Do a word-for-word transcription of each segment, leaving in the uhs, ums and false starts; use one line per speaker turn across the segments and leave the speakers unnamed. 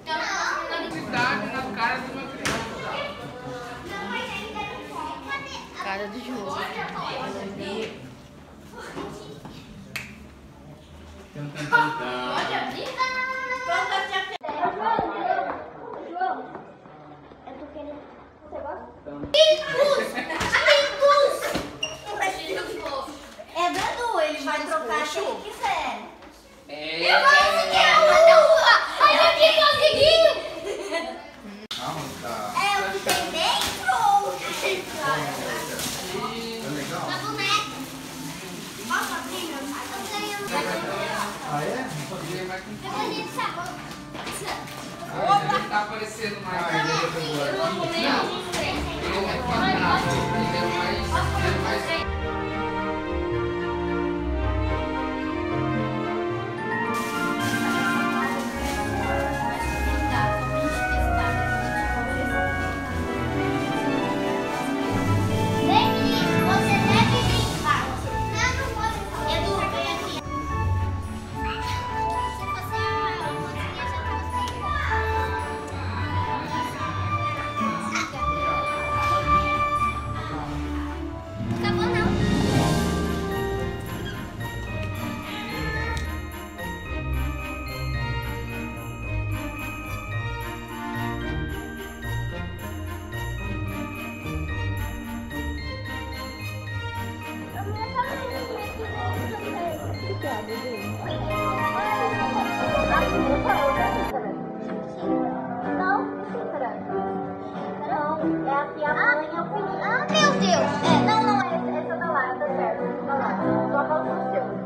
Na cara de uma criança.
Cara do João.
Pode abrir? João, eu tô querendo. Você gosta? Pintus! Pintus! É Danu, ele vai trocar se ele quiser.
É.
Eu consegui, eu consegui! A gente conseguiu! É o que tem dentro?
É legal?
Uma boneca. Posso abrir, meu pai? Eu ganhei.
Ah, é?
Eu ganhei sabão.
Opa! Ele tá aparecendo mais.
Ah, ele é
Eu vou comer um trem.
Ele é fantástico. Ele é mais. Ele é mais.
Ah, meu Deus! É, não, não, essa, essa da lá, tá certo, essa da lá. Só falta o seu.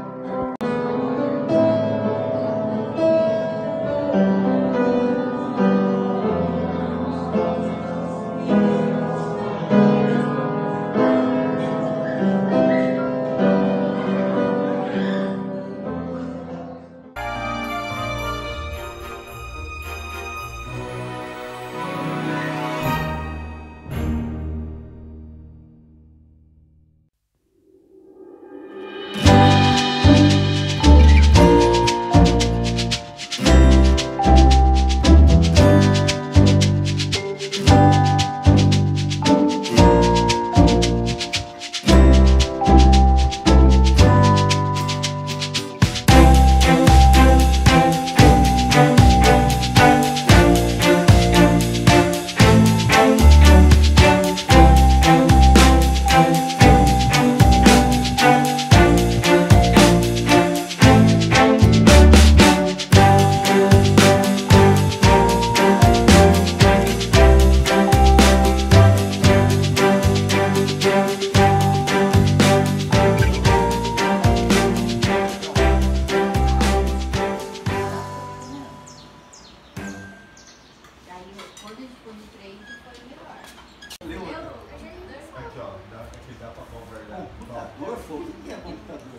Aqui, ó, dá, aqui dá pra conversar. Computador, foi? O que é computador?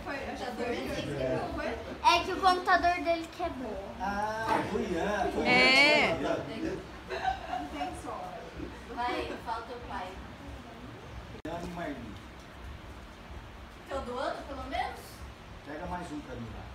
É que o computador dele quebrou.
Ah, Julián.
É.
Vai, falta o pai.
Julián e Marli.
Todo ano, pelo menos?
Pega mais um pra mim lá.